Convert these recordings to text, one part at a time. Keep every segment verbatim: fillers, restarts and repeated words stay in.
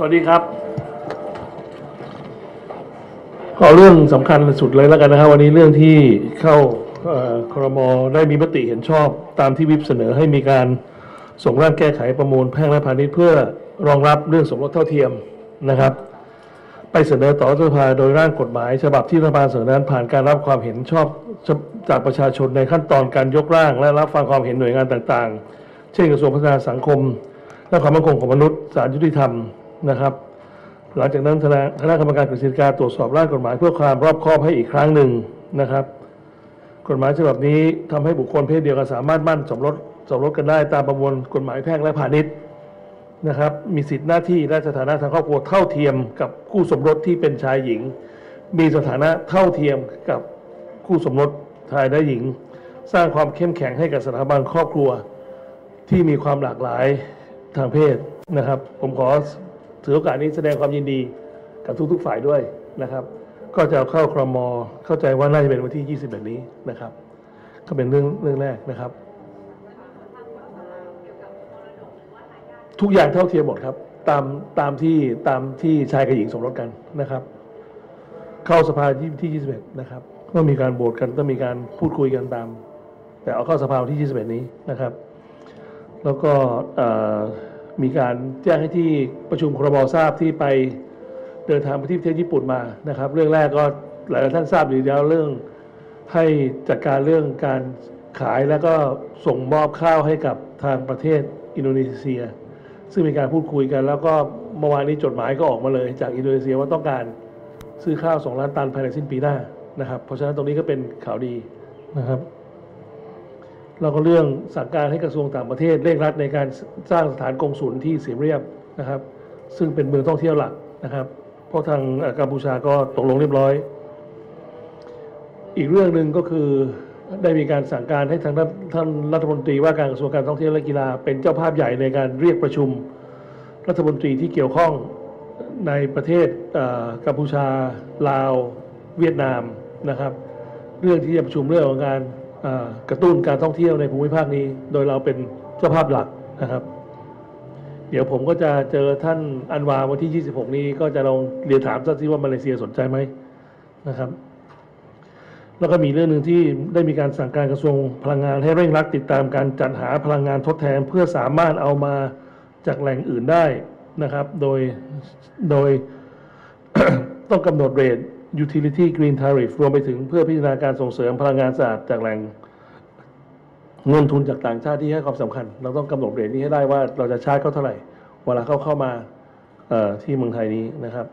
วัสดีครับก็เรื่องสำคัญสุดเลยแล้วกันนะครับวันนี้เรื่องที่เข้าครม.ได้มีมติเห็นชอบตามที่วิปเสนอให้มีการส่งร่างแก้ไขประมวลแพ่งและพาณิชย์เพื่อรองรับเรื่องสมรสเท่าเทียมนะครับไปเสนอต่อรัฐสภาโดยร่างกฎหมายฉบับที่รัฐบาลเสนอนั้นผ่านการรับความเห็นชอบจากประชาชนในขั้นตอนการยกร่างและรับฟังความเห็นหน่วยงานต่างๆเช่นกระทรวงพัฒนาสังคมและความมั่นคงของมนุษย์ศาลยุติธรรมนะครับหลังจากนั้นคณะกรรมการกฤษฎีกาตรวจสอบร่างกฎหมายเพื่อความรอบคอบให้อีกครั้งหนึ่งนะครับกฎหมายฉบับนี้ทำให้บุคคลเพศเดียวกันสามารถมั่นสมรสสมรสกันได้ตามประมวลกฎหมายแพ่งและพาณิชย์นะครับมีสิทธิหน้าที่และสถานะทางครอบครัวเท่าเทียมกับคู่สมรสที่เป็นชายหญิงมีสถานะเท่าเทียมกับคู่สมรสชายและหญิงสร้างความเข้มแข็งให้กับสถาบันครอบครัวที่มีความหลากหลายทางเพศนะครับผมขอถือโอกาสนี้แสดงความยินดีกับทุกๆฝ่ายด้วยนะครับก็จะเข้าครม.เข้าใจว่าน่าจะเป็นวันที่ยี่สิบเอ็ดนี้นะครับก็เป็นเรื่องเรื่องแรกนะครับทุกอย่างเท่าเทียมหมดครับตามตามที่ตามที่ชายกับหญิงสมรสกันนะครับเข้าสภาที่ยี่สิบเอ็ดนะครับก็มีการโหวตกันต้องมีการพูดคุยกันตามแต่เอาเข้าสภาที่ยี่สิบเอ็ดนี้นะครับแล้วก็มีการแจ้งให้ที่ประชุมครม.ทราบที่ไปเดินทางไปที่ประเทศญี่ปุ่นมานะครับเรื่องแรกก็หลายท่านทราบอยู่แล้วเรื่องให้จัดการเรื่องการขายแล้วก็ส่งมอบข้าวให้กับทางประเทศอินโดนีเซียซึ่งมีการพูดคุยกันแล้วก็เมื่อวานนี้จดหมายก็ออกมาเลยจากอินโดนีเซียว่าต้องการซื้อข้าวสองล้านตันภายในสิ้นปีหน้านะครับเพราะฉะนั้นตรงนี้ก็เป็นข่าวดีนะครับแล้วก็เรื่องสั่งการให้กระทรวงต่างประเทศเร่งรัดในการสร้างสถานกงสุลที่สีเรียบนะครับซึ่งเป็นเมืองท่องเที่ยวหลักนะครับเพราะทางกัมพูชาก็ตกลงเรียบร้อยอีกเรื่องหนึ่งก็คือได้มีการสั่งการให้ทางท่านรัฐมนตรีว่าการกระทรวงการท่องเที่ยวและกีฬาเป็นเจ้าภาพใหญ่ในการเรียกประชุมรัฐมนตรีที่เกี่ยวข้องในประเทศกัมพูชาลาวเวียดนามนะครับเรื่องที่จะประชุมเรื่องของการกระตุ้นการท่องเที่ยวในภูมิภาคนี้โดยเราเป็นเจ้าภาพหลักนะครับเดี๋ยวผมก็จะเจอท่านอันวาวันที่ยี่สิบหกนี้ก็จะลองเรียนถามท่านที่ว่ามาเลเซียสนใจไหมนะครับแล้วก็มีเรื่องหนึ่งที่ได้มีการสั่งการกระทรวงพลังงานให้เร่งรัดติดตามการจัดหาพลังงานทดแทนเพื่อสามารถเอามาจากแหล่งอื่นได้นะครับโดยโดย ต้องกำหนดเรทUtility Green Tariff รวมไปถึงเพื่อพิจารณาการส่งเสริมพลังงานสะอาดจากแหล่งเงินทุนจากต่างชาติที่ให้ความสำคัญเราต้องกำหนดเรทนี้ให้ได้ว่าเราจะชาร์จเขาเท่าไหร่เวลาเขาเข้ามาที่เมืองไทยนี้นะครับ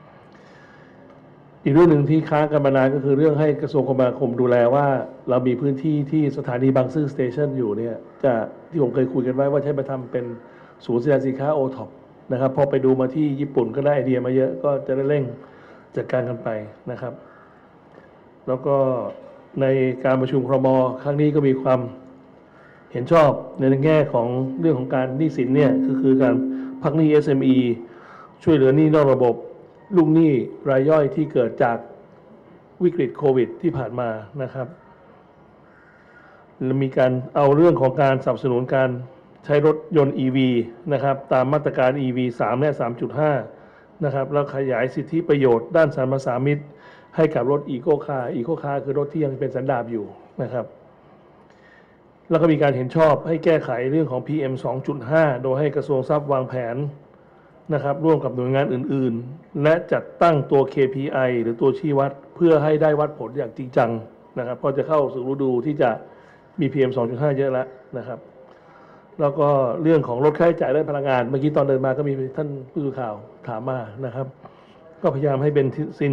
อีกเรื่องหนึ่งที่ค้างกันมานานก็คือเรื่องให้กระทรวงคมนาคมดูแลว่าเรามีพื้นที่ที่สถานีบางซื่อสเตชันอยู่เนี่ยจะที่ผมเคยคุยกันไว้ว่าใช้ไปทำเป็นศูนย์แสดงสินค้าโอท็อปนะครับพอไปดูมาที่ญี่ปุ่นก็ได้ไอเดียมาเยอะก็จะได้เร่งจัดการกันไปนะครับแล้วก็ในการประชุมครม.ครั้งนี้ก็มีความเห็นชอบในแง่ของเรื่องของการหนี้สินเนี่ยคือคือการพักหนี้ เอส เอ็ม อี ช่วยเหลือหนี้นอกระบบลูกหนี้รายย่อยที่เกิดจากวิกฤตโควิดที่ผ่านมานะครับและมีการเอาเรื่องของการสนับสนุนการใช้รถยนต์ อี วี นะครับตามมาตรการ อี วี สามและ สามจุดห้านะครับแล้วขยายสิทธิประโยชน์ด้านสรรพสามิตให้กับรถอีโคคาร์อีโคคาร์คือรถที่ยังเป็นสันดาปอยู่นะครับแล้วก็มีการเห็นชอบให้แก้ไขเรื่องของ พี เอ็ม สองจุดห้า โดยให้กระทรวงทรัพย์วางแผนนะครับร่วมกับหน่วยงานอื่นๆและจัดตั้งตัว เค พี ไอ หรือตัวชี้วัดเพื่อให้ได้วัดผลอย่างจริงจังนะครับเพราะจะเข้าสู่ฤดูที่จะมี พี เอ็ม สองจุดห้า เยอะแล้วนะครับแล้วก็เรื่องของลดค่าใช้จ่ายด้านพลังงานเมื่อกี้ตอนเดินมาก็มีท่านผู้สื่อข่าวถามมานะครับก็พยายามให้เบนซิน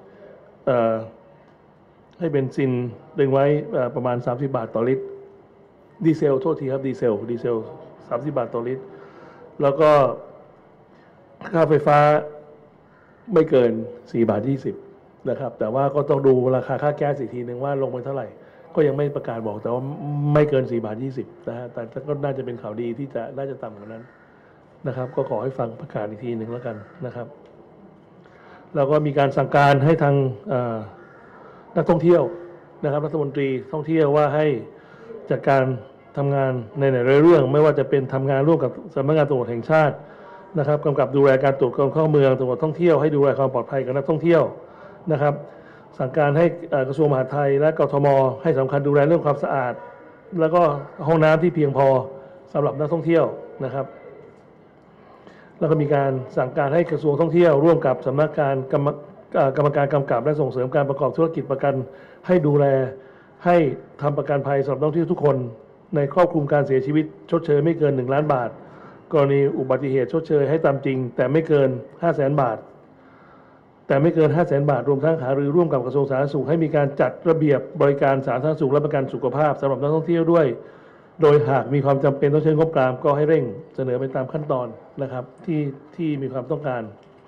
ให้เบนซินดึงไว้ประมาณสามสิบบาทต่อลิตรดีเซลโทษทีครับดีเซลดีเซลสามสิบบาทต่อลิตรแล้วก็ค่าไฟฟ้าไม่เกินสี่บาทยี่สิบนะครับแต่ว่าก็ต้องดูราคาค่าแก๊สอีกทีหนึ่งว่าลงไปเท่าไหร่ก็ยังไม่ประกาศบอกแต่ว่าไม่เกินสี่บาทยี่สิบนะฮะแต่ก็น่าจะเป็นข่าวดีที่จะน่าจะต่ำกว่านั้นนะครับก็ขอให้ฟังประกาศอีกทีหนึ่งแล้วกันนะครับแล้วก็มีการสั่งการให้ทางนักท่องเที่ยวนะครับรัฐมนตรีท่องเที่ยวว่าให้จัดการทำงานในหลายเรื่องไม่ว่าจะเป็นทำงานร่วมกับสำนักงานตำรวจแห่งชาตินะครับกำกับดูแลการตรวจคนเข้าเมืองตรวจท่องเที่ยวให้ดูแลความปลอดภัยกับนักท่องเที่ยวนะครับสั่งการให้กระทรวงมหาดไทยและกทมให้สำคัญดูแลเรื่องความสะอาดแล้วก็ห้องน้ำที่เพียงพอสำหรับนักท่องเที่ยวนะครับแล้วก็มีการสั่งการให้กระทรวงท่องเที่ยวร่วมกับสำนักการกรรมกรรมการกำกับและส่งเสริมการประกอบธุรกิจประกันให้ดูแลให้ทำประกันภัยสำหรับนักท่องเที่ยวทุกคนในครอบคลุมการเสียชีวิตชดเชยไม่เกินหนึ่งล้านบาทกรณีอุบัติเหตุชดเชยให้ตามจริงแต่ไม่เกิน ห้าแสน บาทแต่ไม่เกิน ห้าแสน บาทรวมทั้งหารือร่วมกับกระทรวงสาธารณสุขให้มีการจัดระเบียบบริการสาธารณสุขและประกันสุขภาพสำหรับนักท่องเที่ยวด้วยโดยหากมีความจำเป็นต้องใช้งบกลางก็ให้เร่งเสนอไปตามขั้นตอนนะครับที่ที่มีความต้องการ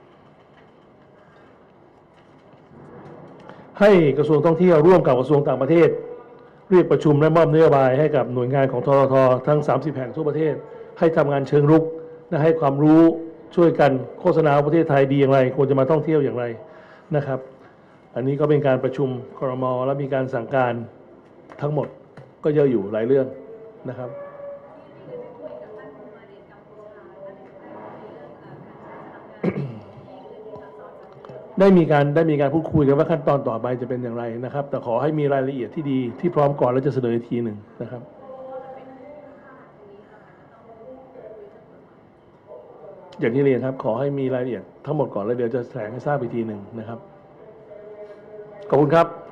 ให้กระทรวงท่องเที่ยวร่วมกับกระทรวงต่างประเทศเรียกประชุมและมอบนโยบายให้กับหน่วยงานของททททั้งสามสิบแห่งทั่วประเทศให้ทำงานเชิงรุกและให้ความรู้ช่วยกันโฆษณาประเทศไทยดีอย่างไรควรจะมาท่องเที่ยวอย่างไรนะครับอันนี้ก็เป็นการประชุมครม.และมีการสั่งการทั้งหมดก็เยอะอยู่หลายเรื่องนะครับได้มีการได้มีการพูดคุยกันว่าขั้นตอนต่อไปจะเป็นอย่างไรนะครับแต่ขอให้มีรายละเอียดที่ดีที่พร้อมก่อนแล้วจะเสนออีกทีหนึ่งนะครับอย่างที่เรียนครับขอให้มีรายละเอียดทั้งหมดก่อนแล้วเดี๋ยวจะแถลงให้ทราบอีกทีหนึ่งนะครับขอบคุณครับ